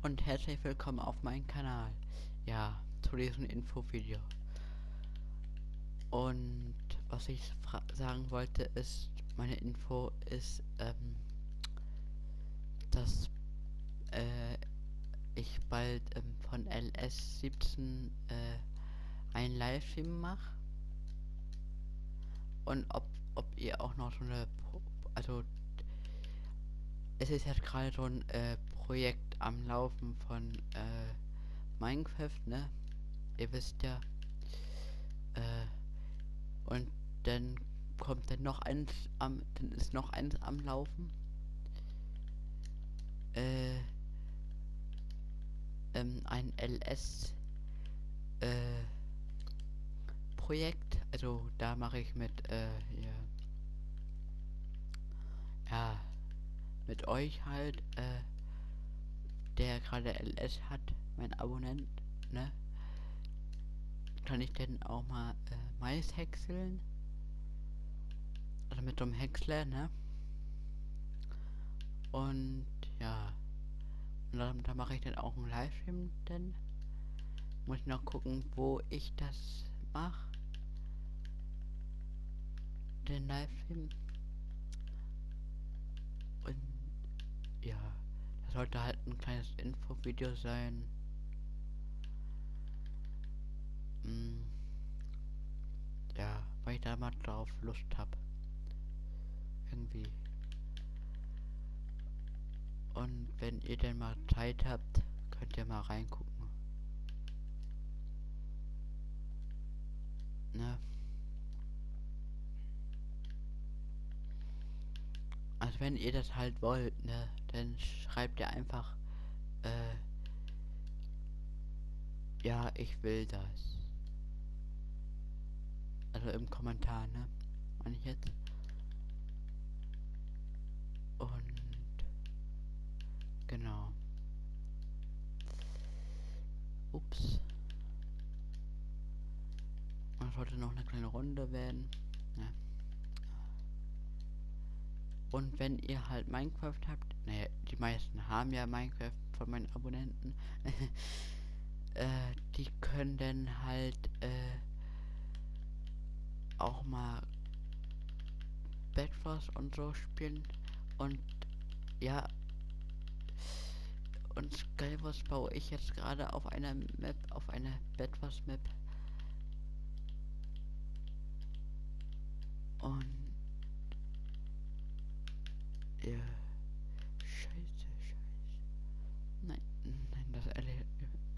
und herzlich willkommen auf meinem Kanal. Ja, zu diesem Infovideo. Und was ich sagen wollte ist, meine Info ist, dass ich bald von LS17 einen Livestream mache. Und ob ihr auch noch so eine, also es ist jetzt gerade so ein Projekt am Laufen von Minecraft, ne? Ihr wisst ja. Und dann kommt dann noch eins dann ist noch eins am Laufen. Ein LS Projekt. Also da mache ich mit ja, mit euch halt, der gerade LS hat, mein Abonnent, ne? Kann ich denn auch mal Mais häckseln? Also mit so einem Häcksler, ne? Und ja, und da mache ich dann auch einen Livestream, denn muss ich noch gucken, wo ich das mache. Den Livestream. Und ja, das sollte halt ein kleines Infovideo sein. Ja, weil ich da mal drauf Lust habe. Irgendwie. Und wenn ihr denn mal Zeit habt, könnt ihr mal reingucken. Ne? Also wenn ihr das halt wollt, ne, dann schreibt ihr einfach, ja, ich will das. Also im Kommentar, ne? Meine ich jetzt. Und genau. Ups. Man sollte noch eine kleine Runde werden. Ja. Und wenn ihr halt Minecraft habt, naja, die meisten haben ja Minecraft von meinen Abonnenten, die können dann halt auch mal Bedwars und so spielen. Und ja, und Skywars baue ich jetzt gerade auf einer Map, auf einer Bedwars Map. Und ja, scheiße. Nein, das erledigt.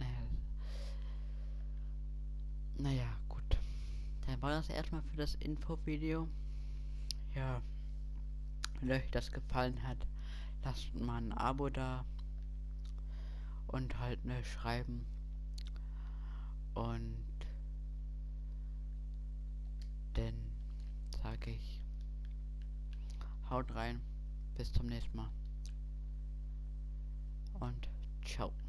Naja, gut. Dann war das erstmal für das Infovideo. Ja, wenn euch das gefallen hat, lasst mal ein Abo da und halt ne schreiben. Und dann sage ich, haut rein, bis zum nächsten Mal und ciao.